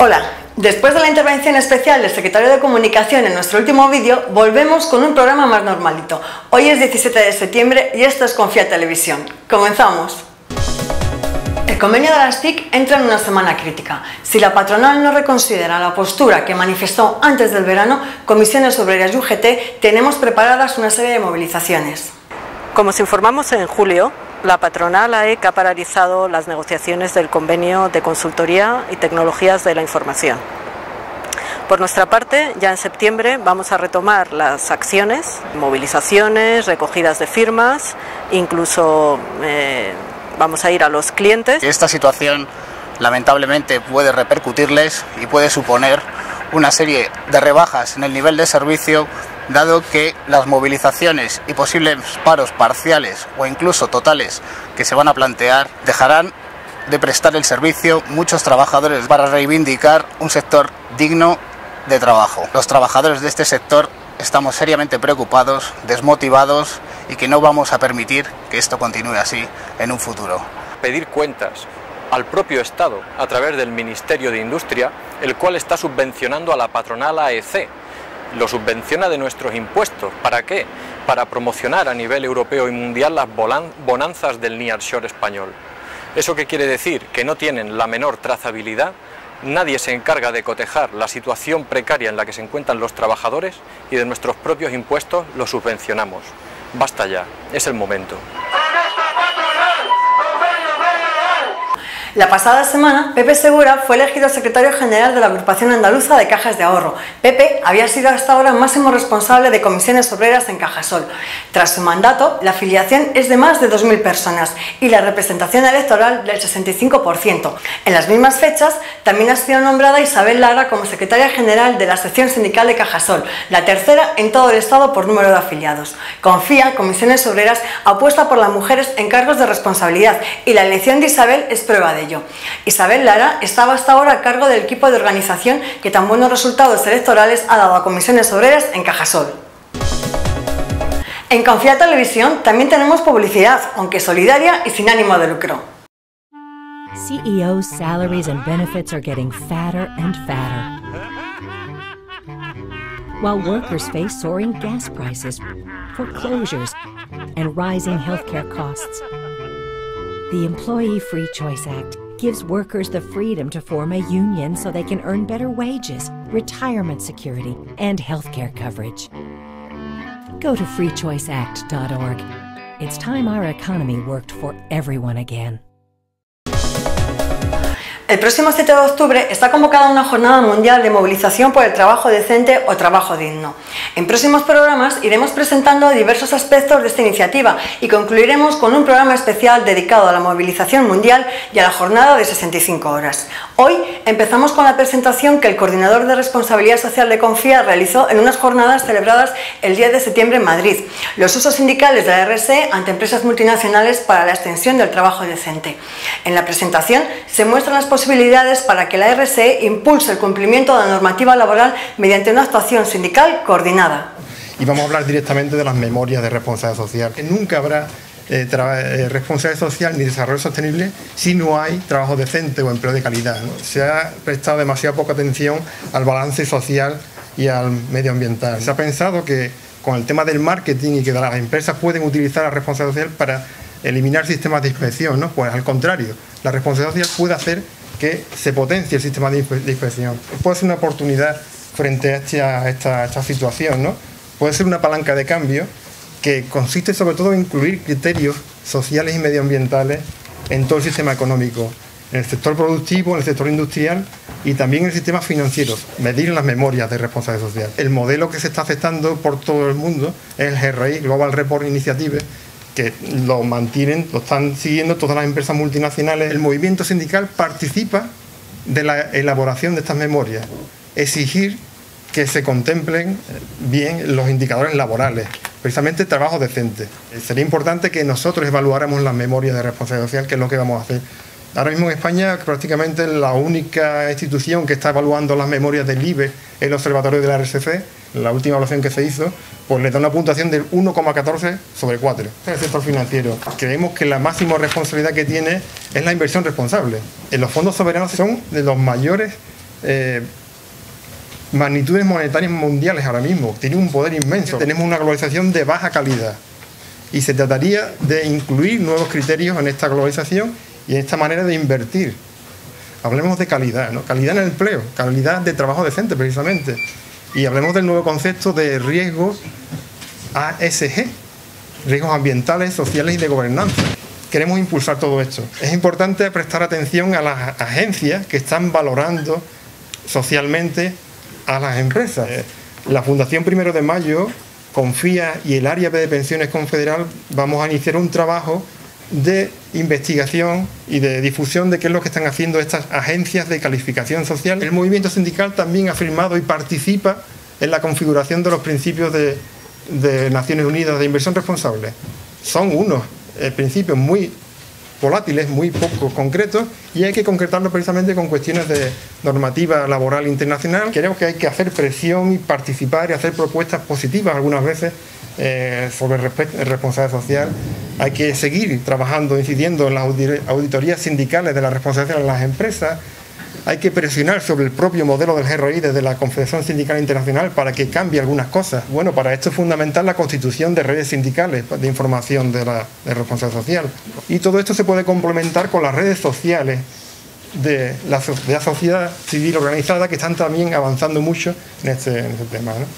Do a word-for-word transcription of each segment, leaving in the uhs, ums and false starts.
Hola, después de la intervención especial del secretario de Comunicación en nuestro último vídeo, volvemos con un programa más normalito. Hoy es diecisiete de septiembre y esto es Confía Televisión. ¡Comenzamos! El convenio de las T I C entra en una semana crítica. Si la patronal no reconsidera la postura que manifestó antes del verano, Comisiones Obreras y U G T tenemos preparadas una serie de movilizaciones. Como os informamos en julio, la patronal A E C ha paralizado las negociaciones del convenio de consultoría y tecnologías de la información. Por nuestra parte, ya en septiembre vamos a retomar las acciones, movilizaciones, recogidas de firmas, incluso eh, vamos a ir a los clientes. Esta situación lamentablemente puede repercutirles y puede suponer una serie de rebajas en el nivel de servicio, dado que las movilizaciones y posibles paros parciales o incluso totales que se van a plantear dejarán de prestar el servicio muchos trabajadores para reivindicar un sector digno de trabajo. Los trabajadores de este sector estamos seriamente preocupados, desmotivados y que no vamos a permitir que esto continúe así en un futuro. Pedir cuentas al propio Estado a través del Ministerio de Industria, el cual está subvencionando a la patronal A E C. Lo subvenciona de nuestros impuestos. ¿Para qué? Para promocionar a nivel europeo y mundial las bonanzas del nearshore español. ¿Eso qué quiere decir? Que no tienen la menor trazabilidad, nadie se encarga de cotejar la situación precaria en la que se encuentran los trabajadores y de nuestros propios impuestos los subvencionamos. Basta ya, es el momento. La pasada semana, Pepe Segura fue elegido secretario general de la Agrupación Andaluza de Cajas de Ahorro. Pepe había sido hasta ahora máximo responsable de comisiones obreras en Cajasol. Tras su mandato, la afiliación es de más de dos mil personas y la representación electoral del sesenta y cinco por ciento. En las mismas fechas, también ha sido nombrada Isabel Lara como secretaria general de la sección sindical de Cajasol, la tercera en todo el Estado por número de afiliados. Confía, Comisiones Obreras, apuesta por las mujeres en cargos de responsabilidad y la elección de Isabel es prueba de ello. Isabel Lara estaba hasta ahora a cargo del equipo de organización que tan buenos resultados electorales ha dado a Comisiones Obreras en Cajasol. En Confía Televisión también tenemos publicidad, aunque solidaria y sin ánimo de lucro. C E Os' salaries and benefits are getting fatter and fatter, while workers face soaring gas prices, foreclosures, and rising healthcare costs. The Employee Free Choice Act gives workers the freedom to form a union so they can earn better wages, retirement security, and healthcare coverage. Go to free choice act dot org. It's time our economy worked for everyone again. El próximo siete de octubre está convocada una jornada mundial de movilización por el trabajo decente o trabajo digno. En próximos programas iremos presentando diversos aspectos de esta iniciativa y concluiremos con un programa especial dedicado a la movilización mundial y a la jornada de sesenta y cinco horas. Hoy empezamos con la presentación que el coordinador de responsabilidad social de Confía realizó en unas jornadas celebradas el diez de septiembre en Madrid. Los usos sindicales de la R S E ante empresas multinacionales para la extensión del trabajo decente. En la presentación se muestran las posibilidades posibilidades para que la R S E impulse el cumplimiento de la normativa laboral mediante una actuación sindical coordinada. Y vamos a hablar directamente de las memorias de responsabilidad social. Que nunca habrá eh, eh, responsabilidad social ni desarrollo sostenible si no hay trabajo decente o empleo de calidad, ¿no? Se ha prestado demasiada poca atención al balance social y al medioambiental. Se ha pensado que con el tema del marketing y que las empresas pueden utilizar la responsabilidad social para eliminar sistemas de inspección, ¿no? Pues al contrario, la responsabilidad social puede hacer que se potencie el sistema de inspección. Puede ser una oportunidad frente a esta, esta, esta situación, ¿no? Puede ser una palanca de cambio que consiste sobre todo en incluir criterios sociales y medioambientales en todo el sistema económico, en el sector productivo, en el sector industrial y también en el sistema financiero, medir las memorias de responsabilidad social. El modelo que se está aceptando por todo el mundo es el G R I, Global Report Initiative, que lo mantienen, lo están siguiendo todas las empresas multinacionales. El movimiento sindical participa de la elaboración de estas memorias, exigir que se contemplen bien los indicadores laborales, precisamente trabajo decente. Sería importante que nosotros evaluáramos las memorias de responsabilidad social, que es lo que vamos a hacer. Ahora mismo en España prácticamente la única institución que está evaluando las memorias del I B E es el Observatorio de la R S C. La última evaluación que se hizo, pues le da una puntuación del uno coma catorce sobre cuatro. El sector financiero. Creemos que la máxima responsabilidad que tiene es la inversión responsable. En los fondos soberanos son de los mayores eh, magnitudes monetarias mundiales ahora mismo, tiene un poder inmenso. Tenemos una globalización de baja calidad y se trataría de incluir nuevos criterios en esta globalización y en esta manera de invertir. Hablemos de calidad, ¿no? Calidad en el empleo, calidad de trabajo decente precisamente. Y hablemos del nuevo concepto de riesgos A S G, riesgos ambientales, sociales y de gobernanza. Queremos impulsar todo esto. Es importante prestar atención a las agencias que están valorando socialmente a las empresas. La Fundación Primero de Mayo, Confía y el Área de Pensiones Confederal vamos a iniciar un trabajo de investigación y de difusión de qué es lo que están haciendo estas agencias de calificación social. El movimiento sindical también ha firmado y participa en la configuración de los principios de, de Naciones Unidas de inversión responsable. Son unos eh, principios muy volátiles, muy poco concretos, y hay que concretarlo precisamente con cuestiones de normativa laboral internacional. Creo que hay que hacer presión y participar y hacer propuestas positivas algunas veces eh, sobre el responsabilidad social. Hay que seguir trabajando, incidiendo en las auditorías sindicales de la responsabilidad de las empresas. Hay que presionar sobre el propio modelo del G R I desde la Confederación Sindical Internacional para que cambie algunas cosas. Bueno, para esto es fundamental la constitución de redes sindicales de información de la de responsabilidad social. Y todo esto se puede complementar con las redes sociales de la, de la sociedad civil organizada, que están también avanzando mucho en este, en este tema, ¿no?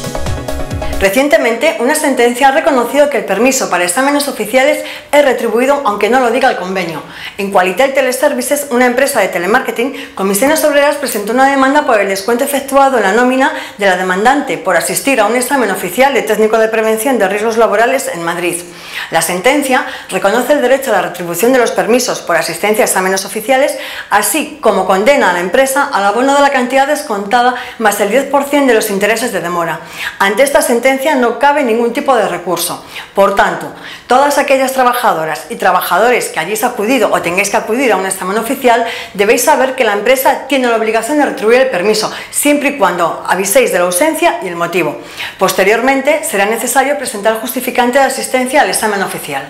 Recientemente, una sentencia ha reconocido que el permiso para exámenes oficiales es retribuido aunque no lo diga el convenio. En Qualitel Teleservices, una empresa de telemarketing, Comisiones Obreras presentó una demanda por el descuento efectuado en la nómina de la demandante por asistir a un examen oficial de técnico de prevención de riesgos laborales en Madrid. La sentencia reconoce el derecho a la retribución de los permisos por asistencia a exámenes oficiales, así como condena a la empresa al abono de la cantidad descontada más el diez por ciento de los intereses de demora. Ante esta sentencia no cabe ningún tipo de recurso. Por tanto, todas aquellas trabajadoras y trabajadores que hayáis acudido o tengáis que acudir a un examen oficial, debéis saber que la empresa tiene la obligación de retribuir el permiso, siempre y cuando aviséis de la ausencia y el motivo. Posteriormente, será necesario presentar el justificante de asistencia al examen oficial.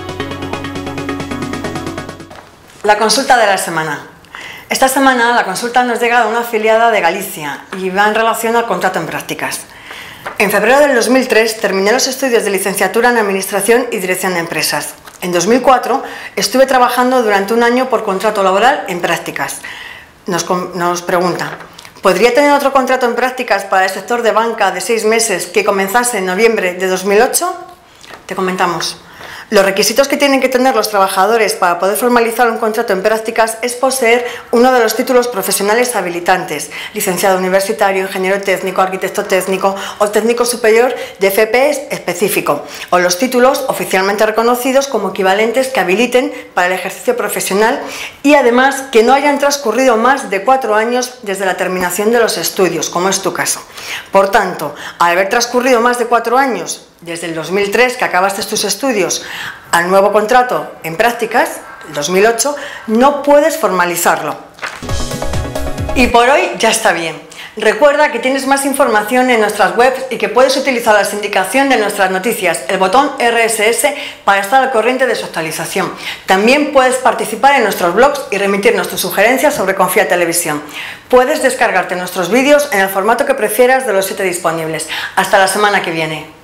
La consulta de la semana. Esta semana la consulta nos llega de una afiliada de Galicia y va en relación al contrato en prácticas. En febrero del dos mil tres terminé los estudios de licenciatura en Administración y Dirección de Empresas. En dos mil cuatro estuve trabajando durante un año por contrato laboral en prácticas. Nos, nos pregunta, ¿podría tener otro contrato en prácticas para el sector de banca de seis meses que comenzase en noviembre de dos mil ocho? Te comentamos. Los requisitos que tienen que tener los trabajadores para poder formalizar un contrato en prácticas es poseer uno de los títulos profesionales habilitantes, licenciado universitario, ingeniero técnico, arquitecto técnico o técnico superior de F P específico, o los títulos oficialmente reconocidos como equivalentes que habiliten para el ejercicio profesional y además que no hayan transcurrido más de cuatro años desde la terminación de los estudios, como es tu caso. Por tanto, al haber transcurrido más de cuatro años desde el dos mil tres, que acabaste tus estudios, al nuevo contrato en prácticas, el dos mil ocho, no puedes formalizarlo. Y por hoy ya está bien. Recuerda que tienes más información en nuestras webs y que puedes utilizar la sindicación de nuestras noticias, el botón R S S, para estar al corriente de su actualización. También puedes participar en nuestros blogs y remitirnos tus sugerencias sobre Confía Televisión. Puedes descargarte nuestros vídeos en el formato que prefieras de los siete disponibles. Hasta la semana que viene.